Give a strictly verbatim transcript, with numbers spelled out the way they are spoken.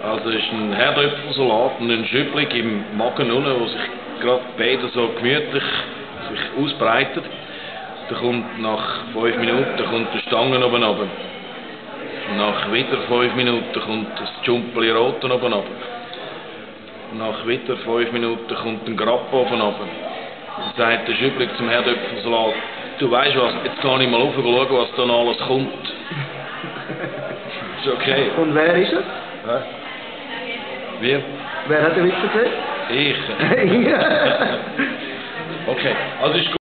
Also es ist ein Herdöpfelsalat und ein Schüppling im Magen unten, wo sich gerade beide so gemütlich sich ausbreitet. Da kommt nach fünf Minuten kommt der Stangen oben runter. Nach wieder fünf Minuten kommt das Jumpeli Roten oben runter. Nach wieder fünf Minuten kommt ein Grappa oben runter. Dann sagt der Schüppling zum Herdöpfelsalat: Du weißt was, jetzt kann ich mal rauf und schauen, was da noch alles kommt. Ist okay. Und wer ist es? Ja. Wir? Wer hat den Witz erzählt? Ich. Okay, also ist gut.